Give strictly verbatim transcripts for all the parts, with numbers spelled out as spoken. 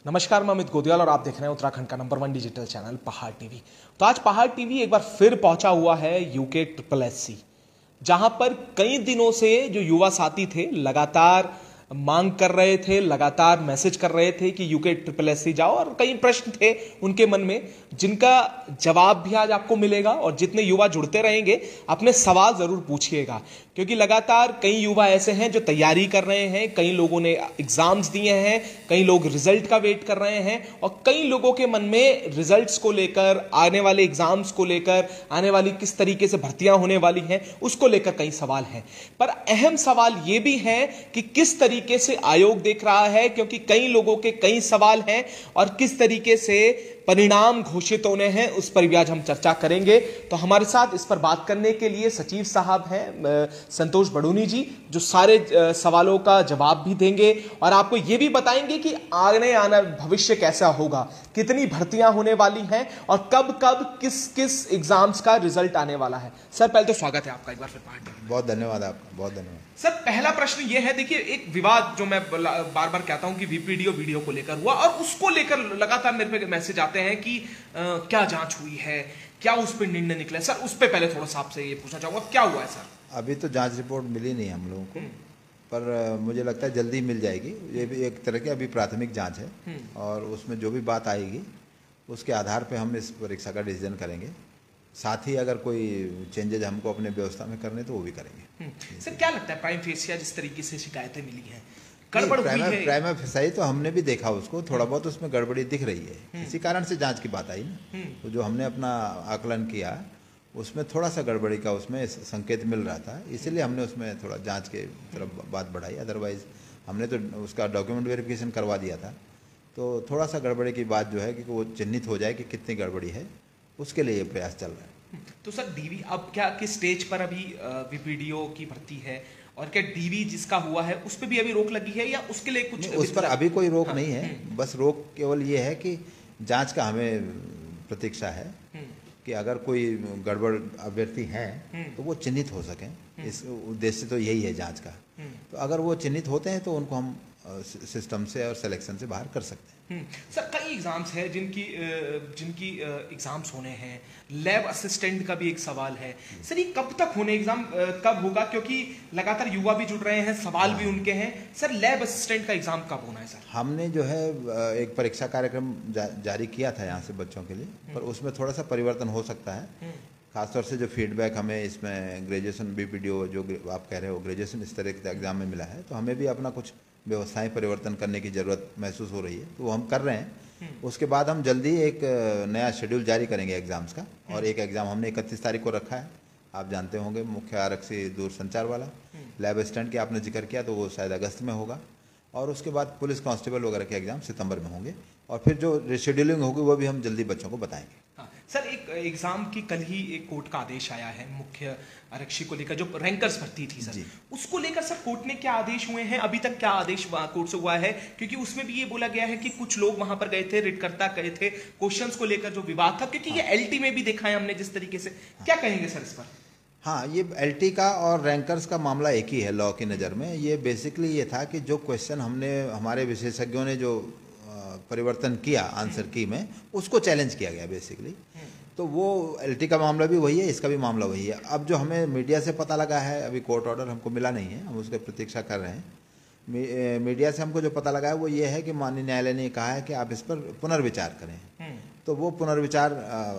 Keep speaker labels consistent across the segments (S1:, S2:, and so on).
S1: नमस्कार, मैं अमित गोदियाल और आप देख रहे हैं उत्तराखंड का number one digital channel Pahad TV. तो आज पहाड़ टीवी एक बार फिर पहुंचा हुआ है यूके ट्रिपल एस सी, जहां पर कई दिनों से जो युवा साथी थे लगातार मांग कर रहे थे, लगातार मैसेज कर रहे थे कि यूके ट्रिपल एस सी जाओ, और कई प्रश्न थे उनके मन में जिनका जवाब भी आज आपको मिलेगा। और जितने युवा जुड़ते रहेंगे अपने सवाल जरूर पूछिएगा, क्योंकि लगातार कई युवा ऐसे हैं जो तैयारी कर रहे हैं, कई लोगों ने एग्जाम्स दिए हैं, कई लोग रिजल्ट का वेट कर रहे हैं, और कई लोगों के मन में रिजल्ट्स को लेकर, आने वाले एग्जाम्स को लेकर, आने वाली किस तरीके से भर्तियां होने वाली हैं उसको लेकर कई सवाल हैं। पर अहम सवाल यह भी है कि किस तरीके से आयोग देख रहा है, क्योंकि कई लोगों के कई सवाल हैं, और किस तरीके से परिणाम घोषित होने हैं उस पर भी आज हम चर्चा करेंगे। तो हमारे साथ इस पर बात करने के लिए सचिव साहब हैं संतोष बडूनी जी, जो सारे सवालों का जवाब भी देंगे और आपको यह भी बताएंगे कि आने आना भविष्य कैसा होगा, कितनी भर्तियां होने वाली हैं और कब कब किस किस एग्जाम्स का रिजल्ट आने वाला है। सर, पहले तो स्वागत है आपका एक बार फिर पहाड़ टीवी।
S2: बहुत धन्यवाद आपका, बहुत धन्यवाद।
S1: सर, पहला प्रश्न यह है, देखिए एक विवाद जो मैं बार बार कहता हूं कि वीपीडीओ वीडियो को लेकर हुआ, और उसको लेकर लगातार मेरे पे मैसेज आते हैं कि आ, क्या जांच हुई है, क्या उस पर निर्णय निकला है। सर, उस पर पहले थोड़ा सा आपसे ये पूछना चाहूंगा, क्या हुआ है सर?
S2: अभी तो जांच रिपोर्ट मिली नहीं हम लोगों को, पर मुझे लगता है जल्दी मिल जाएगी। ये भी एक तरह की अभी प्राथमिक जांच है, और उसमें जो भी बात आएगी उसके आधार पर हम इस परीक्षा का डिसीजन करेंगे। साथ ही अगर कोई चेंजेज हमको अपने व्यवस्था में करने तो वो भी करेंगे।
S1: सर, क्या लगता है प्राइम फेसिया जिस तरीके से शिकायतें मिली हैं, गड़बड़ हुई है?
S2: प्राइम फेसिया तो हमने भी देखा उसको, थोड़ा बहुत उसमें गड़बड़ी दिख रही है, इसी कारण से जांच की बात आई ना। तो जो हमने अपना आकलन किया उसमें थोड़ा सा गड़बड़ी का उसमें संकेत मिल रहा था, इसीलिए हमने उसमें थोड़ा जांच के तरफ बात बढ़ाई। अदरवाइज हमने तो उसका डॉक्यूमेंट वेरिफिकेशन करवा दिया था। तो थोड़ा सा गड़बड़ी की बात जो है कि वो चिन्हित हो जाए कि कितनी गड़बड़ी है, उसके लिए प्रयास चल रहा है।
S1: तो सर, डीवी अब क्या किस स्टेज पर अभी वीपीडीओ की भर्ती है, और क्या डीवी जिसका हुआ है उस पर भी अभी रोक लगी है, या उसके लिए कुछ?
S2: उस पर अभी कोई रोक हाँ, नहीं है, बस रोक केवल ये है कि जांच का हमें प्रतीक्षा है कि अगर कोई गड़बड़ अभ्यर्थी हैं तो वो चिन्हित हो सकें। इस उद्देश्य तो यही है जांच का। तो अगर वो चिन्हित होते हैं तो उनको हम सिस्टम से और सिलेक्शन से बाहर कर सकते हैं।
S1: सर, कई एग्जाम्स हैं जिनकी जिनकी एग्जाम्स होने हैं, लैब असिस्टेंट का भी एक सवाल है। सर, ये कब तक होने एग्जाम, कब होगा? क्योंकि लगातार युवा भी जुड़ रहे हैं, सवाल भी उनके हैं। सर, लैब असिस्टेंट का एग्जाम कब होना है? सर,
S2: हमने जो है एक परीक्षा कार्यक्रम जा, जारी किया था यहाँ से बच्चों के लिए, पर उसमें थोड़ा सा परिवर्तन हो सकता है। खासतौर से जो फीडबैक हमें इसमें ग्रेजुएशन बीपीडीओ जो आप कह रहे हो ग्रेजुएशन इस तरह के एग्जाम में मिला है, तो हमें भी अपना कुछ व्यवस्थाएं परिवर्तन करने की ज़रूरत महसूस हो रही है, तो वो हम कर रहे हैं। उसके बाद हम जल्दी एक नया शेड्यूल जारी करेंगे एग्ज़ाम्स का, और एक एग्ज़ाम हमने इकतीस तारीख को रखा है, आप जानते होंगे, मुख्य आरक्षी दूरसंचार वाला। लैब असिस्टेंट की आपने जिक्र किया तो वो शायद अगस्त में होगा, और उसके बाद पुलिस कांस्टेबल वगैरह के एग्ज़ाम सितंबर में होंगे, और फिर जो रिशेड्यूलिंग होगी वो भी हम जल्दी बच्चों को बताएंगे।
S1: हाँ, सर, एक एग्जाम की कल ही एक कोर्ट का आदेश आया है मुख्य आरक्षी को लेकर, जो रैंकर्स भर्ती थी सर, उसको लेकर सर कोर्ट ने क्या आदेश हुए हैं? अभी तक क्या आदेश कोर्ट से हुआ है? क्योंकि उसमें भी ये बोला गया है कि कुछ लोग वहां पर गए थे, रिटकर्ता गए थे, क्वेश्चंस को लेकर जो विवाद था, क्योंकि हाँ। ये एलटी में भी देखा है हमने जिस तरीके से। हाँ। क्या कहेंगे सर इस पर?
S2: हाँ, ये एलटी का और रैंकर्स का मामला एक ही है लॉ की नज़र में। ये बेसिकली ये था कि जो क्वेश्चन हमने हमारे विशेषज्ञों ने जो परिवर्तन किया आंसर की में, उसको चैलेंज किया गया बेसिकली। तो वो एलटी का मामला भी वही है, इसका भी मामला वही है। अब जो हमें मीडिया से पता लगा है, अभी कोर्ट ऑर्डर हमको मिला नहीं है, हम उसकी प्रतीक्षा कर रहे हैं। मी, मीडिया से हमको जो पता लगा है वो ये है कि माननीय न्यायालय ने कहा है कि आप इस पर पुनर्विचार करें। तो वो पुनर्विचार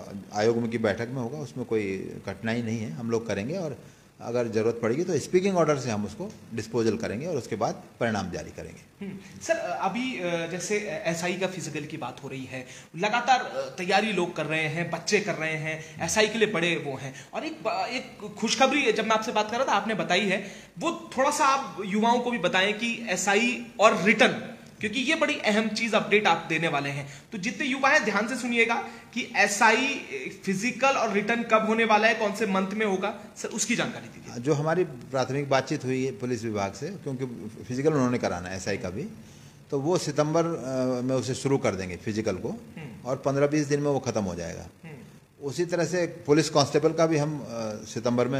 S2: आयोग की बैठक में होगा, उसमें कोई कठिनाई नहीं है, हम लोग करेंगे, और अगर जरूरत पड़ेगी तो स्पीकिंग ऑर्डर से हम उसको डिस्पोजल करेंगे और उसके बाद परिणाम जारी करेंगे।
S1: सर, अभी जैसे एसआई का फिजिकल की बात हो रही है, लगातार तैयारी लोग कर रहे हैं, बच्चे कर रहे हैं, एसआई के लिए बड़े वो हैं, और एक एक खुशखबरी जब मैं आपसे बात कर रहा था आपने बताई है, वो थोड़ा सा आप युवाओं को भी बताएं कि एसआई और रिटर्न, क्योंकि ये बड़ी अहम चीज अपडेट आप देने वाले हैं। तो जितने युवा हैं ध्यान से सुनिएगा कि एसआई फिजिकल और रिटर्न कब होने वाला है, कौन से मंथ में होगा, सर उसकी जानकारी दीजिए।
S2: जो हमारी प्राथमिक बातचीत हुई है पुलिस विभाग से, क्योंकि फिजिकल उन्होंने कराना है एसआई का भी, तो वो सितंबर में उसे शुरू कर देंगे फिजिकल को, और पंद्रह बीस दिन में वो खत्म हो जाएगा। उसी तरह से पुलिस कांस्टेबल का भी हम सितंबर में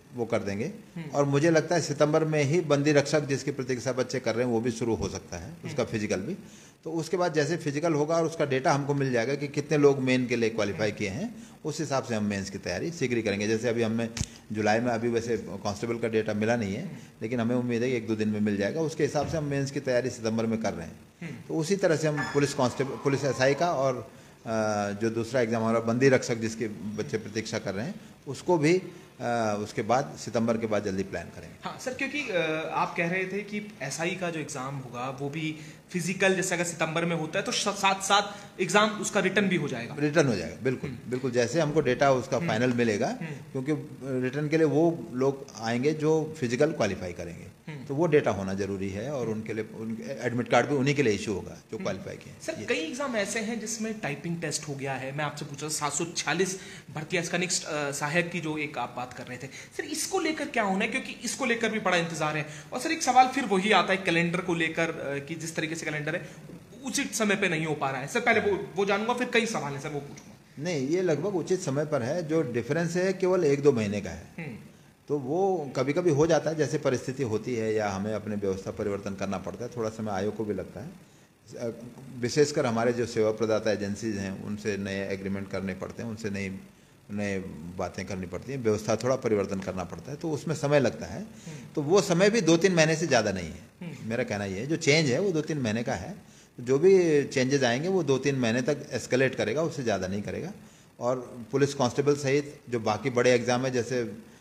S2: वो कर देंगे। और मुझे लगता है सितंबर में ही बंदी रक्षक जिसकी प्रतीक्षा बच्चे कर रहे हैं वो भी शुरू हो सकता है, उसका फिजिकल भी। तो उसके बाद जैसे फिजिकल होगा और उसका डेटा हमको मिल जाएगा कि कितने लोग मेन के लिए क्वालिफाई किए हैं, उस हिसाब से हम मेंस की तैयारी शीघ्र ही करेंगे। जैसे अभी हमें जुलाई में, अभी वैसे कांस्टेबल का डेटा मिला नहीं है, लेकिन हमें उम्मीद है कि एक दो दिन में मिल जाएगा। उसके हिसाब से हम मेंस की तैयारी सितंबर में कर रहे हैं। तो उसी तरह से हम पुलिस कांस्टेबल, पुलिस एसआई का और जो दूसरा एग्जाम हमारा बंदी रक्षक जिसके बच्चे प्रतीक्षा कर रहे हैं, उसको भी आ, उसके बाद सितंबर के बाद जल्दी प्लान करेंगे।
S1: हाँ सर, क्योंकि आप कह रहे थे कि एसआई का जो एग्जाम होगा वो भी फिजिकल जैसे अगर सितंबर में होता है तो साथ साथ एग्जाम उसका रिटर्न भी हो जाएगा।
S2: रिटर्न हो जाएगा, बिल्कुल बिल्कुल। जैसे हमको डेटा उसका फाइनल मिलेगा, क्योंकि रिटर्न के लिए वो लोग आएंगे जो फिजिकल क्वालिफाई करेंगे, तो वो डेटा होना जरूरी है। और उनके लिए उनके एडमिट कार्ड भी उन्हीं के लिए इशू होगा जो क्वालिफाई किए।
S1: सर कई एग्जाम ऐसे हैं जिसमें टाइपिंग टेस्ट हो गया है। मैं आपसे पूछ रहा हूँ सात सौ छियालीस भर्ती इसका नेक्स्ट सहायक की जो एक आप बात कर रहे थे सर, इसको लेकर क्या होना है? क्योंकि इसको लेकर भी बड़ा इंतजार है। और सर एक सवाल फिर वही आता है कैलेंडर को लेकर कि जिस तरीके से कैलेंडर है उचित समय पे नहीं हो पा रहा है। सर पहले वो वो जानूंगा, फिर कई सवाल है सर वो पूछूंगा।
S2: नहीं, ये लगभग उचित समय पर है। जो डिफरेंस है केवल एक दो महीने का है, तो वो कभी कभी हो जाता है जैसे परिस्थिति होती है, या हमें अपने व्यवस्था परिवर्तन करना पड़ता है। थोड़ा समय आयोग को भी लगता है, विशेषकर हमारे जो सेवा प्रदाता एजेंसीज हैं उनसे नए एग्रीमेंट करने पड़ते हैं, उनसे नई नए बातें करनी पड़ती हैं, व्यवस्था थोड़ा परिवर्तन करना पड़ता है, तो उसमें समय लगता है। तो वो समय भी दो तीन महीने से ज़्यादा नहीं है। मेरा कहना ये है, जो चेंज है वो दो तीन महीने का है। जो भी चेंजेस आएंगे वो दो तीन महीने तक एस्केलेट करेगा, उससे ज़्यादा नहीं करेगा। और पुलिस कांस्टेबल सहित जो बाकी बड़े एग्जाम है, जैसे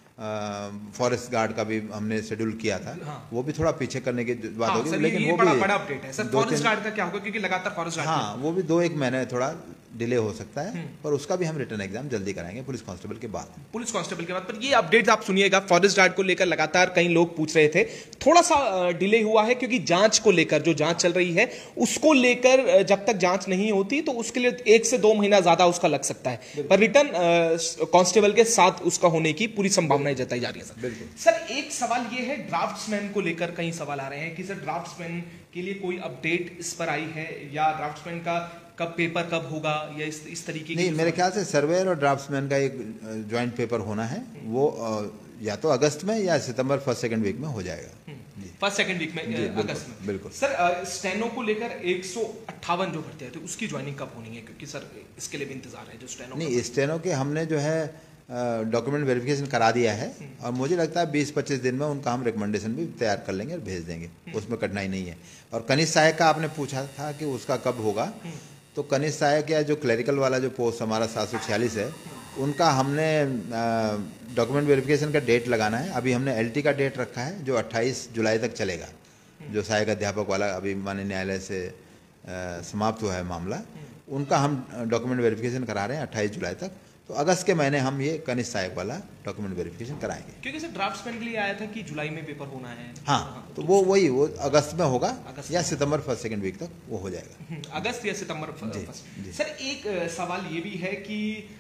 S2: फॉरेस्ट गार्ड का भी हमने शेड्यूल किया था, हाँ। वो भी थोड़ा पीछे करने की बात
S1: हाँ,
S2: होगी, लेकिन
S1: ये
S2: वो
S1: बड़ा
S2: भी
S1: बड़ा अपडेट है सर। फॉरेस्ट गार्ड का क्या होगा, क्योंकि लगातार फॉरेस्ट गार्ड,
S2: हाँ वो भी दो एक महीने थोड़ा डिले हो सकता है, पर उसका भी हम रिटर्न एग्जाम जल्दी कराएंगे पुलिस कांस्टेबल के बाद।
S1: पुलिस कांस्टेबल के बाद। पर ये अपडेट आप सुनिएगा, फॉरेस्ट गार्ड को लेकर लगातार कई लोग पूछ रहे थे, थोड़ा सा डिले हुआ है क्योंकि जांच को लेकर, जो जांच चल रही है उसको लेकर जब तक जांच नहीं होती तो उसके लिए एक से दो महीना ज्यादा उसका लग सकता है। पर रिटर्न कांस्टेबल के साथ उसका होने की पूरी संभावनाएं जताई जा रही है सर।
S2: बिल्कुल
S1: सर एक सवाल ये है, ड्राफ्ट्समैन को लेकर कई सवाल आ रहे हैं कि सर ड्राफ्ट्समैन के लिए कोई अपडेट इस पर आई है, या ड्राफ्ट्समैन का कब पेपर कब होगा, या इस इस तरीके की?
S2: नहीं, मेरे ख्याल से सर्वेयर और ड्राफ्ट्समैन का एक ज्वाइंट पेपर होना है, वो या तो अगस्त में या सितंबर फर्स्ट सेकंड वीक में हो जाएगा।
S1: फर्स्ट सेकंड वीक में, अगस्त में।
S2: बिल्कुल
S1: सर स्टेनो को लेकर एक सौ अट्ठावन जो भर्ती थी उसकी ज्वाइनिंग कब होनी है? क्योंकि सर इसके लिए भी इंतजार है जो स्टेनो।
S2: नहीं, स्टेनो के हमने जो है डॉक्यूमेंट वेरिफिकेशन करा दिया है, और मुझे लगता है बीस पच्चीस दिन में उनका हम रिकमेंडेशन भी तैयार कर लेंगे और भेज देंगे, उसमें कठिनाई नहीं है। और कनिष्ठ सहायक का आपने पूछा था कि उसका कब होगा, तो कनिष्ठ सहायक या जो क्लरिकल वाला जो पोस्ट हमारा सात सौ छियालीस है, उनका हमने डॉक्यूमेंट वेरिफिकेशन का डेट लगाना है। अभी हमने एलटी का डेट रखा है जो अट्ठाईस जुलाई तक चलेगा। जो सहायक अध्यापक वाला अभी माननीय न्यायालय से आ, समाप्त हुआ है मामला, उनका हम डॉक्यूमेंट वेरिफिकेशन करा रहे हैं अट्ठाईस जुलाई तक। तो अगस्त के महीने हम ये कनिष्ठ सहायक वाला डॉक्यूमेंट वेरिफिकेशन कराएंगे।
S1: क्योंकि सर ड्राफ्ट्समैन के लिए आया था कि जुलाई में पेपर होना है।
S2: हाँ, हाँ तो वो वही वो अगस्त में होगा, या सितंबर फर्स्ट सेकंड वीक तक वो हो जाएगा।
S1: अगस्त या सितंबर फर्स्ट। सर एक सवाल ये भी है कि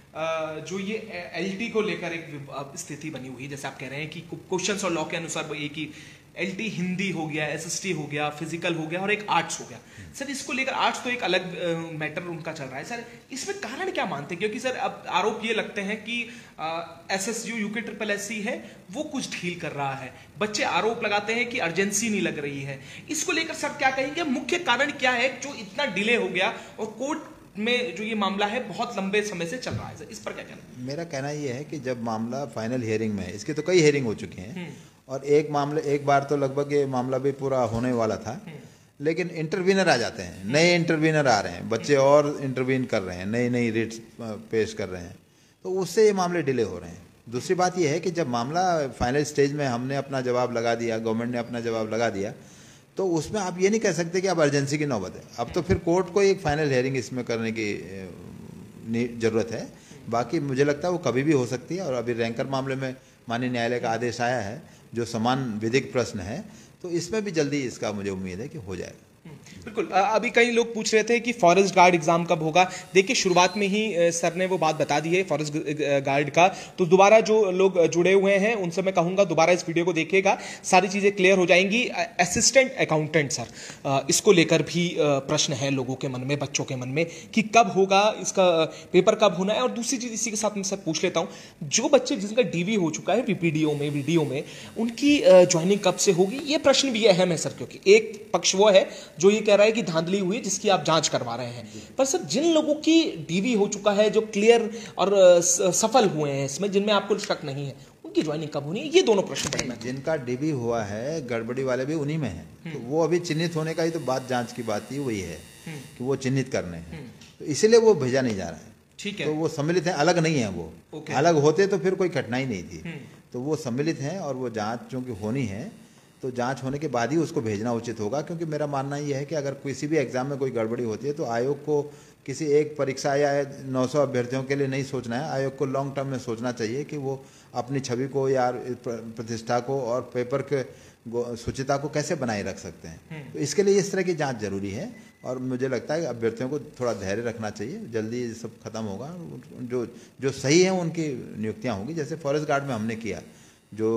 S1: जो ये एलटी को लेकर एक स्थिति बनी हुई है, जैसे आप कह रहे हैं कि क्वेश्चंस और लॉ के अनुसार एक ही एलटी हिंदी हो गया, एसएसटी हो गया, फिजिकल हो गया और एक आर्ट्स हो गया। सर इसको लेकर आर्ट्स तो एक अलग मैटर उनका चल रहा है सर, इसमें कारण क्या मानते हैं? क्योंकि सर अब आरोप ये लगते हैं कि एसएसयू यूके ट्रिपल एससी है वो कुछ ढील कर रहा है, बच्चे आरोप लगाते हैं कि अर्जेंसी नहीं लग रही है। इसको लेकर सर क्या कहेंगे, मुख्य कारण क्या है जो इतना डिले हो गया और कोर्ट में जो ये मामला है बहुत लंबे समय से चल रहा है? सर इस पर क्या कहना?
S2: मेरा कहना ये है कि जब मामला फाइनल हियरिंग में है, इसके तो कई हियरिंग हो चुकी हैं, और एक मामले एक बार तो लगभग ये मामला भी पूरा होने वाला था, लेकिन इंटरवीनर आ जाते हैं, नए इंटरवीनर आ रहे हैं, बच्चे और इंटरवीन कर रहे हैं, नई नई रिट्स पेश कर रहे हैं, तो उससे ये मामले डिले हो रहे हैं। दूसरी बात ये है कि जब मामला फाइनल स्टेज में हमने अपना जवाब लगा दिया, गवर्नमेंट ने अपना जवाब लगा दिया, तो उसमें आप ये नहीं कह सकते कि अब अर्जेंसी की नौबत है। अब तो फिर कोर्ट को एक फाइनल हियरिंग इसमें करने की ज़रूरत है। बाकी मुझे लगता है वो कभी भी हो सकती है, और अभी रैंकर मामले में माननीय न्यायालय का आदेश आया है जो समान विधिक प्रश्न है, तो इसमें भी जल्दी इसका मुझे उम्मीद है कि हो जाएगा।
S1: बिल्कुल। अ, अभी कई लोग पूछ रहे थे कि फॉरेस्ट गार्ड एग्जाम कब होगा। देखिए, शुरुआत में ही अ, सर ने वो बात बता दी है फॉरेस्ट ग- गार्ड का। तो दोबारा जो लोग जुड़े हुए हैं उनसे मैं कहूंगा दोबारा इस वीडियो को देखिएगा, सारी चीजें क्लियर हो जाएंगी। असिस्टेंट अकाउंटेंट सर, अ, इसको लेकर भी अ, प्रश्न है लोगों के मन में, बच्चों के मन में, कि कब होगा इसका पेपर, कब होना है। और दूसरी चीज इसी के साथ मैं सर पूछ लेता हूं, जो बच्चे जिनका डीवी हो चुका है वीपीडीओ में, वीडियो में, उनकी ज्वाइनिंग कब से होगी, ये प्रश्न भी अहम है सर। क्योंकि एक पक्ष वो है जो ये कह रहा है कि धांधली हुई जिसकी आप जांच करवा रहे हैं, पर सर जिन लोगों की डीवी हो चुका है, जो क्लियर और अ, स- सफल हुए हैं इसमें, जिनमें आपको शक नहीं है, उनकी ज्वाइनिंग कब होनी है, ये दोनों प्रश्न बड़े महत्वपूर्ण हैं।
S2: जिनका डीबी हुआ है, गड़बड़ी वाले भी उन्हीं में है, तो वो अभी चिन्हित होने का ही तो बात, जांच की बात ही वही है कि वो चिन्हित करने हैं, तो इसीलिए वो भेजा नहीं जा रहा है।
S1: ठीक है।
S2: तो वो सम्मिलित हैं, अलग नहीं है वो।
S1: ओके।
S2: अलग होते तो फिर कोई कठिनाई नहीं थी। तो वो सम्मिलित हैं और वो जांच चूंकि होनी है, तो जांच होने के बाद ही उसको भेजना उचित होगा। क्योंकि मेरा मानना ये है कि अगर किसी भी एग्जाम में कोई गड़बड़ी होती है तो आयोग को किसी एक परीक्षा या नौ सौ अभ्यर्थियों के लिए नहीं सोचना है, आयोग को लॉन्ग टर्म में सोचना चाहिए कि वो अपनी छवि को या प्रतिष्ठा को और पेपर के शुचिता को कैसे बनाए रख सकते हैं। तो इसके लिए इस तरह की जांच जरूरी है, और मुझे लगता है कि अभ्यर्थियों को थोड़ा धैर्य रखना चाहिए, जल्दी ये सब खत्म होगा। जो जो सही है उनकी नियुक्तियां होंगी, जैसे फॉरेस्ट गार्ड में हमने किया, जो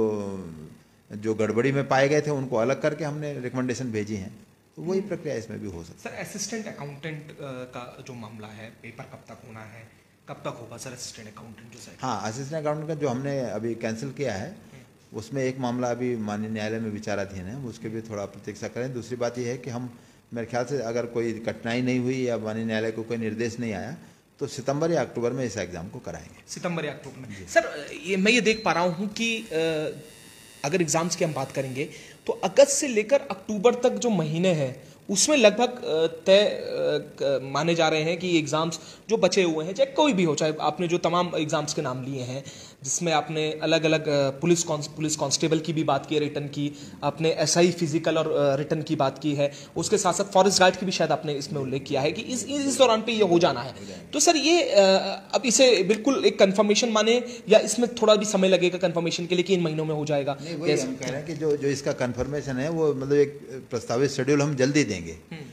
S2: जो गड़बड़ी में पाए गए थे उनको अलग करके हमने रिकमेंडेशन भेजी हैं, तो वही प्रक्रिया इसमें भी हो सकती है।
S1: सर, असिस्टेंट अकाउंटेंट का जो मामला है, पेपर कब तक होना है, कब तक होगा सर असिस्टेंट अकाउंटेंट जो सर?
S2: हाँ, असिस्टेंट अकाउंटेंट का जो हमने अभी कैंसिल किया है, उसमें एक मामला अभी माननीय न्यायालय में विचाराधीन है, उसके भी थोड़ा प्रतीक्षा करें। दूसरी बात यह है कि हम, मेरे ख्याल से अगर कोई कठिनाई नहीं हुई या माननीय न्यायालय को कोई निर्देश नहीं आया, तो सितंबर या अक्टूबर में इस एग्जाम को कराएंगे।
S1: सितंबर या अक्टूबर में। सर, ये मैं ये देख पा रहा हूँ कि अ, अगर एग्जाम्स की हम बात करेंगे तो अगस्त से लेकर अक्टूबर तक जो महीने हैं उसमें लगभग अ, तय अ, माने जा रहे हैं कि एग्जाम्स जो बचे हुए हैं, चाहे कोई भी हो, चाहे आपने जो तमाम एग्जाम्स के नाम लिए हैं, जिसमें आपने अलग अलग पुलिस कॉन्स पुलिस कांस्टेबल की भी बात की है, रिटर्न की, आपने एसआई फिजिकल और रिटर्न की बात की है, उसके साथ साथ फॉरेस्ट गार्ड की भी शायद आपने इसमें उल्लेख किया है कि इस इस दौरान पे ये हो जाना है। तो सर ये अ, अब इसे बिल्कुल एक कंफर्मेशन माने, या इसमें थोड़ा भी समय लगेगा कंफर्मेशन के लिए कि इन महीनों में हो जाएगा?
S2: नहीं, वही हम कह रहे हैं कि जो जो इसका कंफर्मेशन है वो मतलब एक प्रस्तावित शेड्यूल हम जल्दी देंगे,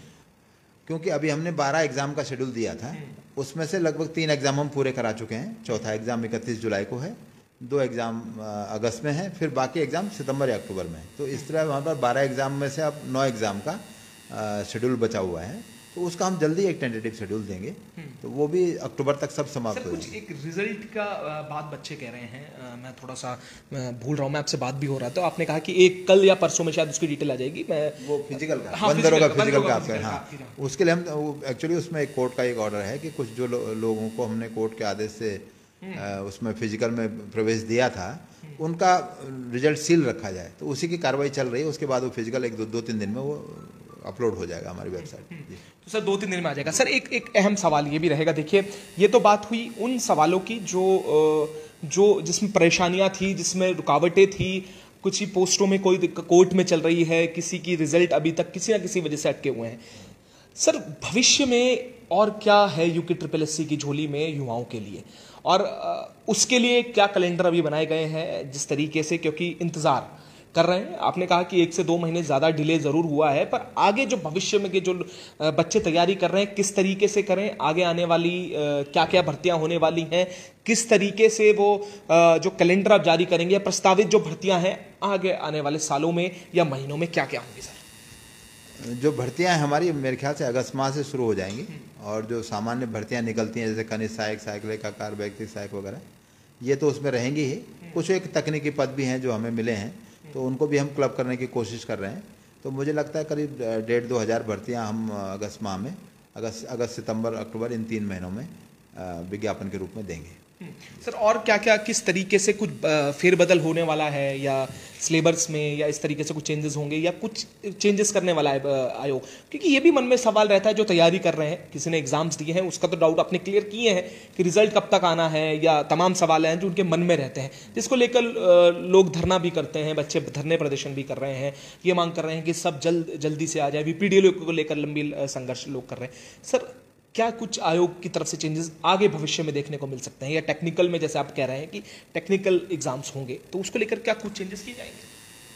S2: क्योंकि अभी हमने बारह एग्जाम का शेड्यूल दिया था, उसमें से लगभग तीन एग्जाम हम पूरे करा चुके हैं। चौथा एग्जाम इकतीस जुलाई को है, दो एग्जाम अगस्त में है, फिर बाकी एग्जाम सितंबर या अक्टूबर में है। तो इस तरह वहाँ पर बारह एग्जाम में से अब नौ एग्जाम का शेड्यूल बचा हुआ है, तो उसका हम जल्दी एक टेंटेटिव शेड्यूल देंगे, तो वो भी अक्टूबर तक सब समाप्त हो
S1: कुछ एक रिजल्ट का अ, बात बच्चे कह रहे हैं, अ, मैं थोड़ा सा अ, भूल रहा हूँ, मैं आपसे बात भी हो रहा था, तो आपने कहा कि एक कल या परसों में शायद उसकी डिटेल आ जाएगी। मैं
S2: वो फिजिकल का,
S1: हाँ,
S2: बंदरों का
S1: फिजिकल
S2: फिजिकल
S1: का,
S2: का
S1: फिजिकल
S2: आपका,
S1: का,
S2: हाँ,
S1: फिजिकल।
S2: उसके लिए हम एक्चुअली उसमें एक कोर्ट का एक ऑर्डर है कि कुछ जो लो, लोगों को हमने कोर्ट के आदेश से अ, उसमें फिजिकल में प्रवेश दिया था, उनका रिजल्ट सील रखा जाए, तो उसी की कार्रवाई चल रही है। उसके बाद वो फिजिकल एक दो, दो तीन दिन में वो अपलोड हो जाएगा हमारी वेबसाइट।
S1: तो सर दो तीन दिन में आ जाएगा। सर एक एक अहम सवाल ये भी रहेगा, देखिए ये तो बात हुई उन सवालों की जो अ, जो जिसमें परेशानियां थी, जिसमें रुकावटें थी, कुछ ही पोस्टों में कोई कोर्ट में चल रही है, किसी की रिजल्ट अभी तक किसी ना किसी वजह से अटके हुए हैं। सर भविष्य में और क्या है यूके ट्रिपल एस सी की झोली में युवाओं के लिए, और अ, उसके लिए क्या कैलेंडर अभी बनाए गए हैं जिस तरीके से, क्योंकि इंतजार कर रहे हैं, आपने कहा कि एक से दो महीने ज़्यादा डिले ज़रूर हुआ है, पर आगे जो भविष्य में के जो अ, बच्चे तैयारी कर रहे हैं किस तरीके से करें, आगे आने वाली क्या क्या भर्तियां होने वाली हैं, किस तरीके से वो अ, जो कैलेंडर आप जारी करेंगे, प्रस्तावित जो भर्तियां हैं आगे आने वाले सालों में या महीनों में क्या क्या होंगी सर?
S2: जो भर्तियां हैं हमारी मेरे ख्याल से अगस्त माह से शुरू हो जाएंगी, और जो सामान्य भर्तियां निकलती हैं जैसे खनिज सहायक, सहायक लेखाकार, व्यक्तिगत सहायक वगैरह, ये तो उसमें रहेंगी ही। कुछ एक तकनीकी पद भी हैं जो हमें मिले हैं, तो उनको भी हम क्लब करने की कोशिश कर रहे हैं। तो मुझे लगता है करीब डेढ़ दो हज़ार भर्तियाँ हम अगस्त माह में, अगस्त अगस्त सितंबर अक्टूबर इन तीन महीनों में विज्ञापन के रूप में देंगे।
S1: सर और क्या क्या किस तरीके से कुछ फेरबदल होने वाला है, या सिलेबस में या इस तरीके से कुछ चेंजेस होंगे, या कुछ चेंजेस करने वाला है आयोग? क्योंकि ये भी मन में सवाल रहता है जो तैयारी कर रहे हैं, किसी ने एग्जाम्स दिए हैं, उसका तो डाउट आपने क्लियर किए हैं कि रिजल्ट कब तक आना है, या तमाम सवाल हैं जो उनके मन में रहते हैं, जिसको लेकर लोग धरना भी करते हैं, बच्चे धरने प्रदर्शन भी कर रहे हैं, ये मांग कर रहे हैं कि सब जल्द जल्दी से आ जाए, वीपीडीओ को लेकर लंबी संघर्ष लोग कर रहे हैं। सर क्या कुछ आयोग की तरफ से चेंजेस आगे भविष्य में देखने को मिल सकते हैं, या टेक्निकल में जैसे आप कह रहे हैं कि टेक्निकल एग्जाम्स होंगे, तो उसको लेकर क्या कुछ चेंजेस किए जाएंगे?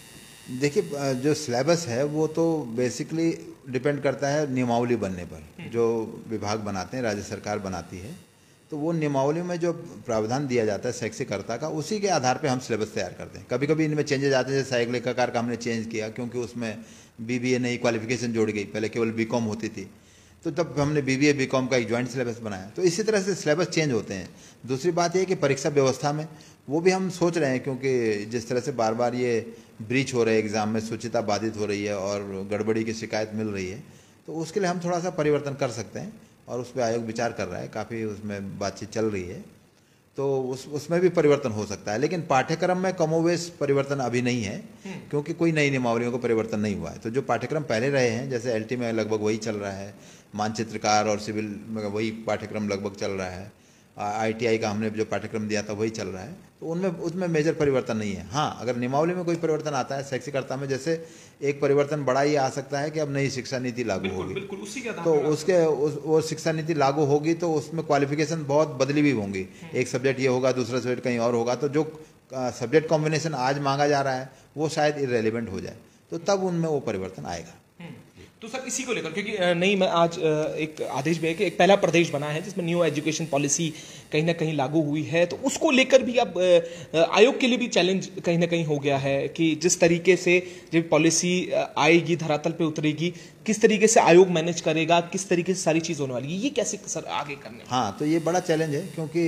S2: देखिए, जो सिलेबस है वो तो बेसिकली डिपेंड करता है नियमावली बनने पर। जो विभाग बनाते हैं, राज्य सरकार बनाती है, तो वो नियमावली में जो प्रावधान दिया जाता है शैक्षिकर्ता का, उसी के आधार पे हम सिलेबस तैयार करते हैं। कभी कभी इनमें चेंजेस आते हैं, जैसे सहायक लेखाकार का हमने चेंज किया क्योंकि उसमें बीबीए नई क्वालिफिकेशन जोड़ गई, पहले केवल बीकॉम होती थी, तो तब हमने बीबीए बीकॉम का एक ज्वाइंट सिलेबस बनाया। तो इसी तरह से सिलेबस चेंज होते हैं। दूसरी बात यह कि परीक्षा व्यवस्था में वो भी हम सोच रहे हैं, क्योंकि जिस तरह से बार बार ये ब्रीच हो रहे हैं एग्ज़ाम में, शुचिता बाधित हो रही है और गड़बड़ी की शिकायत मिल रही है, तो उसके लिए हम थोड़ा सा परिवर्तन कर सकते हैं और उस पर आयोग विचार कर रहा है, काफ़ी उसमें बातचीत चल रही है, तो उस उसमें भी परिवर्तन हो सकता है। लेकिन पाठ्यक्रम में कमोवेश परिवर्तन अभी नहीं है, क्योंकि कोई नई नियमावलियों का परिवर्तन नहीं हुआ है। तो जो पाठ्यक्रम पहले रहे हैं, जैसे एलटी में लगभग वही चल रहा है, मानचित्रकार और सिविल में वही पाठ्यक्रम लगभग चल रहा है, आईटीआई का हमने जो पाठ्यक्रम दिया था वही चल रहा है, तो उनमें उसमें मेजर परिवर्तन नहीं है। हाँ, अगर नियमावली में कोई परिवर्तन आता है शैक्षिकर्ता में, जैसे एक परिवर्तन बड़ा ये आ सकता है कि अब नई शिक्षा नीति लागू होगी, बिल्कुल उसी के तो उसके उस, वो शिक्षा नीति लागू होगी तो उसमें क्वालिफिकेशन बहुत बदली भी होंगी। एक सब्जेक्ट ये होगा, दूसरा सब्जेक्ट कहीं और होगा, तो जो सब्जेक्ट कॉम्बिनेशन आज मांगा जा रहा है वो शायद इररेलेवेंट हो जाए, तो तब उनमें वो परिवर्तन आएगा।
S1: तो सर इसी को लेकर, क्योंकि नहीं, मैं आज एक आदेश भी है कि एक पहला प्रदेश बना है जिसमें न्यू एजुकेशन पॉलिसी कहीं ना कहीं लागू हुई है, तो उसको लेकर भी अब आयोग के लिए भी चैलेंज कहीं ना कहीं हो गया है कि जिस तरीके से जब पॉलिसी आएगी, धरातल पे उतरेगी, किस तरीके से आयोग मैनेज करेगा, किस तरीके से सारी चीज़ होने वाली है, ये कैसे सर आगे करने।
S2: हाँ, तो ये बड़ा चैलेंज है, क्योंकि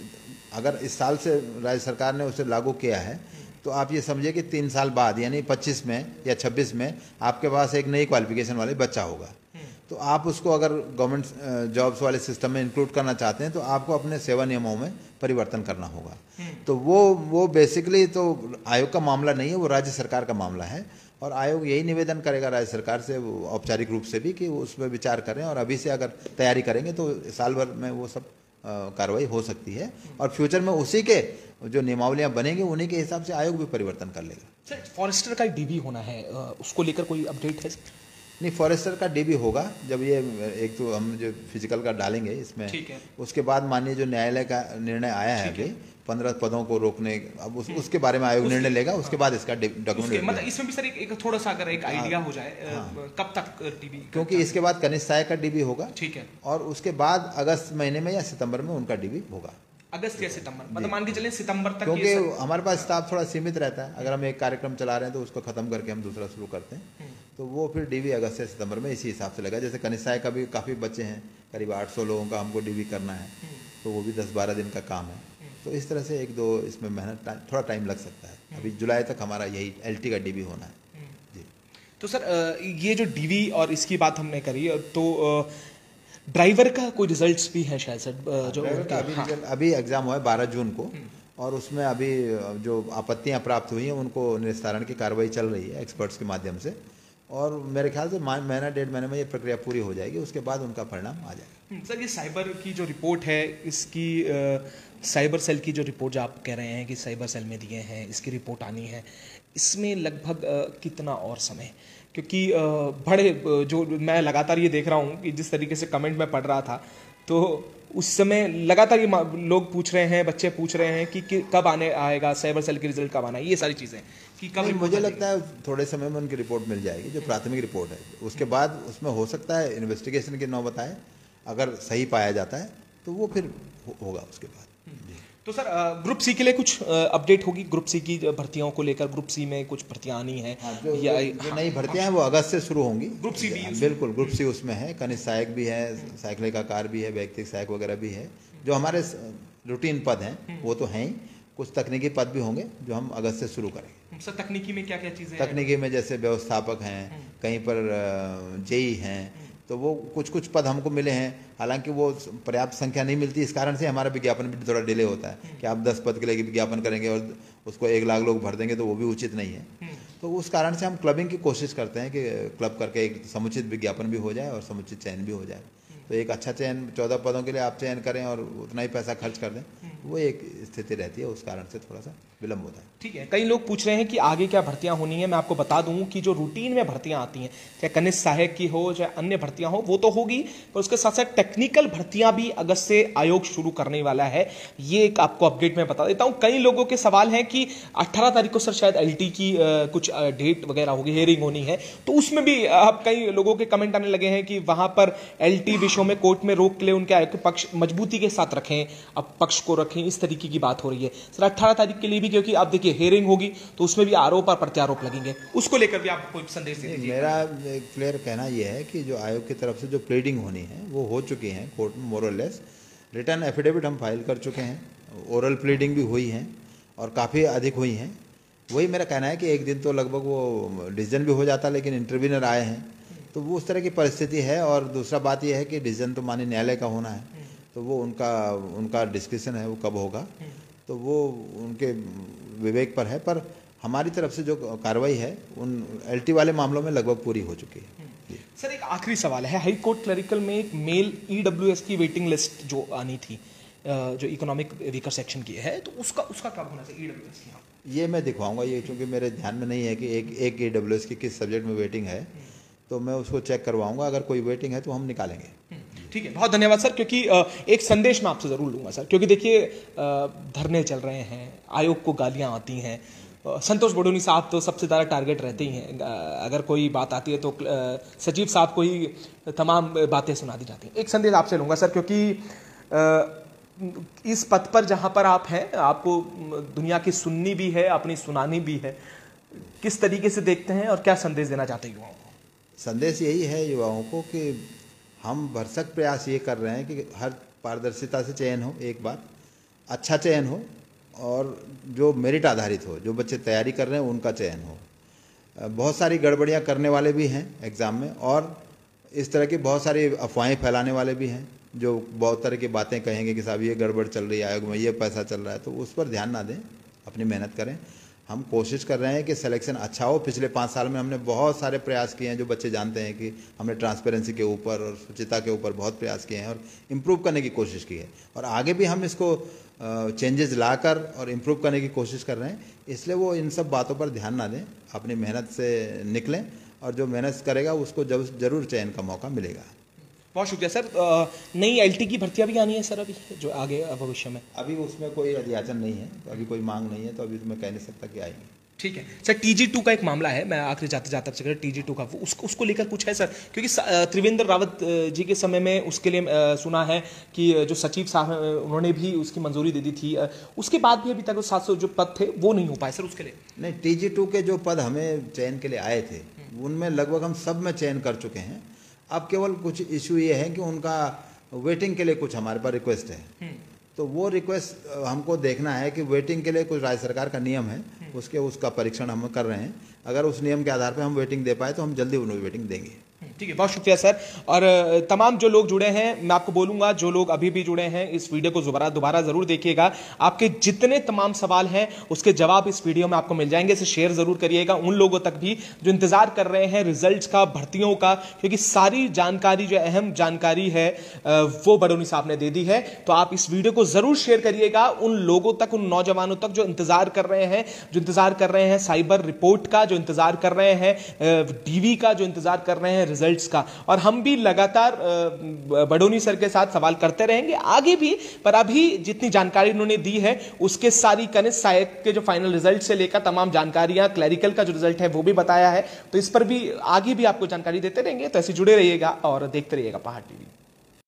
S2: अगर इस साल से राज्य सरकार ने उसे लागू किया है, तो आप ये समझिए कि तीन साल बाद यानी पच्चीस में या छब्बीस में आपके पास एक नई क्वालिफिकेशन वाले बच्चा होगा। तो आप उसको अगर गवर्नमेंट जॉब्स वाले सिस्टम में इंक्लूड करना चाहते हैं, तो आपको अपने सेवा नियमों में परिवर्तन करना होगा। तो वो वो बेसिकली तो आयोग का मामला नहीं है, वो राज्य सरकार का मामला है, और आयोग यही निवेदन करेगा राज्य सरकार से औपचारिक रूप से भी कि वो उस पर विचार करें, और अभी से अगर तैयारी करेंगे तो साल भर में वो सब कार्रवाई हो सकती है, और फ्यूचर में उसी के जो नियमावलियां बनेंगी उन्हीं के हिसाब से आयोग भी परिवर्तन कर लेगा।
S1: सर फॉरेस्टर का डीबी होना है, उसको लेकर कोई अपडेट है?
S2: नहीं, फॉरेस्टर का डीबी होगा जब ये एक तो हम जो फिजिकल का डालेंगे इसमें, उसके बाद माननीय जो न्यायालय का निर्णय आया है अभी पंद्रह पदों को रोकने, अब उस, उसके बारे में आयोग निर्णय लेगा, उसके बाद इसका डॉक्यूमेंट।
S1: मतलब इसमें भी सर एक, एक थोड़ा सा अगर एक आइडिया हो जाए, हाँ, कब तक डीबी?
S2: क्योंकि इसके बाद कनिष्ठ सहायक का डीबी होगा,
S1: ठीक है,
S2: और उसके बाद अगस्त महीने में या सितंबर में उनका डीबी होगा।
S1: अगस्त या सितंबर, मतलब मान के चलें सितंबर तक,
S2: क्योंकि हमारे पास स्टाफ थोड़ा सीमित रहता है। अगर हम एक कार्यक्रम चला रहे हैं तो उसको खत्म करके हम दूसरा शुरू करते हैं, तो वो फिर डीवी अगस्त से सितंबर में इसी हिसाब से लगा। जैसे कनिष्ठ सहायक का भी काफ़ी बच्चे हैं, करीब आठ सौ लोगों का हमको डीवी करना है, तो वो भी दस बारह दिन का काम है। तो इस तरह से एक दो इसमें मेहनत, थोड़ा टाइम लग सकता है। अभी जुलाई तक हमारा यही एलटी का डीवी होना है जी।
S1: तो सर ये जो डीवी और इसकी बात हमने करी, तो ड्राइवर का कोई रिजल्ट्स भी है शायद सर, जो
S2: का अभी हाँ। अभी एग्जाम हुआ है बारह जून को, और उसमें अभी जो आपत्तियां प्राप्त हुई हैं उनको निस्तारण की कार्रवाई चल रही है एक्सपर्ट्स के माध्यम से, और मेरे ख्याल से महीना डेढ़ महीने में ये प्रक्रिया पूरी हो जाएगी, उसके बाद उनका परिणाम आ जाएगा।
S1: सर ये साइबर की जो रिपोर्ट है, इसकी साइबर सेल की जो रिपोर्ट जो आप कह रहे हैं कि साइबर सेल में दिए हैं, इसकी रिपोर्ट आनी है, इसमें लगभग कितना और समय? क्योंकि बड़े जो मैं लगातार ये देख रहा हूँ कि जिस तरीके से कमेंट में पढ़ रहा था, तो उस समय लगातार ये लोग पूछ रहे हैं, बच्चे पूछ रहे हैं कि, कि कब आने आएगा साइबर सेल की रिजल्ट, कब आना है, ये सारी चीज़ें कि कब।
S2: मुझे लगता है थोड़े समय में उनकी रिपोर्ट मिल जाएगी, जो प्राथमिक रिपोर्ट है। उसके बाद उसमें हो सकता है इन्वेस्टिगेशन की नौबत आए, अगर सही पाया जाता है तो वो फिर होगा उसके बाद।
S1: तो सर ग्रुप सी के लिए कुछ अपडेट होगी? ग्रुप सी की भर्तियों को लेकर ग्रुप सी में कुछ भर्तियां आनी है?
S2: हाँ, जो, या, जो, जो नई भर्तियां हैं वो अगस्त से शुरू होंगी।
S1: ग्रुप सी भी?
S2: बिल्कुल, ग्रुप सी उसमें है, कनिष्ठ सहायक भी है, सहायक लेखाकार भी है, व्यक्तिगत सहायक वगैरह भी है। जो हमारे रूटीन पद हैं वो तो हैं ही, कुछ तकनीकी पद भी होंगे जो हम अगस्त से शुरू करेंगे।
S1: सर तकनीकी में क्या क्या चीज़ें?
S2: तकनीकी में जैसे व्यवस्थापक हैं, कहीं पर जेई हैं, तो वो कुछ कुछ पद हमको मिले हैं। हालांकि वो पर्याप्त संख्या नहीं मिलती, इस कारण से हमारा विज्ञापन भी थोड़ा डिले होता है कि आप दस पद के लिए विज्ञापन करेंगे और उसको एक लाख लोग भर देंगे, तो वो भी उचित नहीं है। तो उस कारण से हम क्लबिंग की कोशिश करते हैं कि क्लब करके एक समुचित विज्ञापन भी हो जाए और समुचित चयन भी हो जाए। तो एक अच्छा चयन चौदह पदों के लिए आप चयन करें और उतना ही पैसा खर्च कर दें, वो एक स्थिति रहती है, उस कारण से थोड़ा सा विलम्ब होता है।
S1: ठीक है, कई लोग पूछ रहे हैं कि आगे क्या भर्तियां होनी है। मैं आपको बता दूं कि जो रूटीन में भर्तियां आती हैं, चाहे कनिष्ठ सहायक की हो चाहे अन्य भर्तियां हो, वो तो होगी, पर उसके साथ साथ टेक्निकल भर्तियां भी अगस्त से आयोग शुरू करने वाला है। ये एक आपको अपडेट मैं बता देता हूं। कई लोगों के सवाल हैं कि अट्ठारह तारीख को सर शायद एलटी की आ, कुछ आ, डेट वगैरह होगी, हियरिंग होनी है, तो उसमें भी अब कई लोगों के कमेंट आने लगे हैं कि वहां पर एलटी विषयों में कोर्ट में रोक के लिए उनके आयोग के पक्ष मजबूती के साथ रखें, अब पक्ष को रखें, इस तरीके की बात हो रही है सर अट्ठारह तारीख के लिए भी, क्योंकि आप देखिए हियरिंग होगी तो उसमें भी आरोप और प्रत्यारोप लगेंगे, उसको लेकर भी आप कोई संदेश दीजिए।
S2: मेरा एक क्लियर कहना यह है कि जो आयोग की तरफ से जो प्लीडिंग होनी है वो हो चुकी है कोर्ट में, मोर और लेस। रिटर्न एफिडेविट हम फाइल कर चुके हैं, ओरल प्लीडिंग भी हुई है और काफ़ी अधिक हुई हैं। वही मेरा कहना है कि एक दिन तो लगभग वो डिसीजन भी हो जाता, लेकिन इंटरव्यूनर आए हैं तो वो उस तरह की परिस्थिति है। और दूसरा बात यह है कि डिसीजन तो माननीय न्यायालय का होना है, तो वो उनका उनका डिस्कशन है, वो कब होगा तो वो उनके विवेक पर है। पर हमारी तरफ से जो कार्रवाई है उन एलटी वाले मामलों में लगभग पूरी हो चुकी है।
S1: सर एक आखिरी सवाल है, हाई कोर्ट क्लरिकल में एक मेल ईडब्ल्यूएस की वेटिंग लिस्ट जो आनी थी, जो इकोनॉमिक वीकर सेक्शन की है, तो उसका उसका कब होना चाहिए ईडब्ल्यूएस की? हाँ,
S2: ये मैं दिखवाऊंगा, ये चूंकि मेरे ध्यान में नहीं है कि एक एक ईडब्ल्यूएस की किस सब्जेक्ट में वेटिंग है, तो मैं उसको चेक करवाऊंगा। अगर कोई वेटिंग है तो हम निकालेंगे।
S1: ठीक है, बहुत धन्यवाद सर। क्योंकि एक संदेश मैं आपसे जरूर लूंगा सर, क्योंकि देखिए धरने चल रहे हैं, आयोग को गालियां आती हैं, संतोष बडोनी साहब तो सबसे ज़्यादा टारगेट रहते ही हैं, अगर कोई बात आती है तो सचिव साहब को ही तमाम बातें सुना दी जाती हैं। एक संदेश आपसे लूंगा सर, क्योंकि इस पद पर जहां पर आप हैं, आपको दुनिया की सुननी भी है, अपनी सुनानी भी है, किस तरीके से देखते हैं और क्या संदेश देना चाहते हैं युवाओं को?
S2: संदेश यही है युवाओं को कि हम भरसक प्रयास ये कर रहे हैं कि हर पारदर्शिता से चयन हो, एक बार अच्छा चयन हो, और जो मेरिट आधारित हो, जो बच्चे तैयारी कर रहे हैं उनका चयन हो। बहुत सारी गड़बड़ियां करने वाले भी हैं एग्ज़ाम में, और इस तरह की बहुत सारी अफवाहें फैलाने वाले भी हैं जो बहुत तरह की बातें कहेंगे कि साहब ये गड़बड़ चल रही है आयोग में, ये पैसा चल रहा है, तो उस पर ध्यान ना दें, अपनी मेहनत करें। हम कोशिश कर रहे हैं कि सिलेक्शन अच्छा हो। पिछले पाँच साल में हमने बहुत सारे प्रयास किए हैं, जो बच्चे जानते हैं कि हमने ट्रांसपेरेंसी के ऊपर और शुचिता के ऊपर बहुत प्रयास किए हैं और इम्प्रूव करने की कोशिश की है, और आगे भी हम इसको चेंजेस लाकर और इम्प्रूव करने की कोशिश कर रहे हैं। इसलिए वो इन सब बातों पर ध्यान ना दें, अपनी मेहनत से निकलें, और जो मेहनत करेगा उसको जब जरूर चयन का मौका मिलेगा।
S1: बहुत शुक्रिया सर। नई एलटी की भर्तियां भी आनी है सर अभी, जो आगे भविष्य में?
S2: अभी उसमें कोई अध्याचन नहीं है, तो अभी कोई मांग नहीं है, तो अभी तो मैं कह नहीं सकता कि आएंगे।
S1: ठीक है सर। टीजी टू का एक मामला है, मैं आखिरी जाते जाते चक्कर टीजी टू का, वो उसको उसको लेकर कुछ है सर? क्योंकि त्रिवेंद्र रावत जी के समय में उसके लिए सुना है कि जो सचिव साहब हैं उन्होंने भी उसकी मंजूरी दे दी थी, उसके बाद भी अभी तक सात सौ जो पद थे वो नहीं हो पाए सर उसके लिए?
S2: नहीं, टीजी टू के जो पद हमें चयन के लिए आए थे उनमें लगभग हम सब में चयन कर चुके हैं। अब केवल कुछ इशू ये है कि उनका वेटिंग के लिए कुछ हमारे पास रिक्वेस्ट है, तो वो रिक्वेस्ट हमको देखना है कि वेटिंग के लिए कुछ राज्य सरकार का नियम है, उसके उसका परीक्षण हम कर रहे हैं। अगर उस नियम के आधार पर हम वेटिंग दे पाए तो हम जल्दी उन्हें वेटिंग देंगे।
S1: ठीक है, बहुत शुक्रिया सर। और तमाम जो लोग जुड़े हैं, मैं आपको बोलूंगा, जो लोग अभी भी जुड़े हैं इस वीडियो को दोबारा दोबारा जरूर देखिएगा। आपके जितने तमाम सवाल हैं उसके जवाब इस वीडियो में आपको मिल जाएंगे। इसे शेयर जरूर करिएगा उन लोगों तक भी जो इंतजार कर रहे हैं रिजल्ट्स का, भर्तियों का, क्योंकि सारी जानकारी जो अहम जानकारी है वो बडोनी साहब ने दे दी है। तो आप इस वीडियो को जरूर शेयर करिएगा उन लोगों तक, उन नौजवानों तक जो इंतजार कर रहे हैं, जो इंतजार कर रहे हैं साइबर रिपोर्ट का, जो इंतजार कर रहे हैं डीवी का, जो इंतजार कर रहे हैं रिजल्ट्स का। और हम भी लगातार बडोनी सर के साथ सवाल करते रहेंगे आगे भी, पर अभी जितनी जानकारी उन्होंने दी है उसके सारी कनिष्ठ सहायक के जो फाइनल रिजल्ट से लेकर तमाम जानकारियां, क्लरिकल का जो रिजल्ट है वो भी बताया है, तो इस पर भी आगे भी आपको जानकारी देते रहेंगे। तो ऐसे जुड़े रहिएगा और देखते रहिएगा पहाड़ टीवी।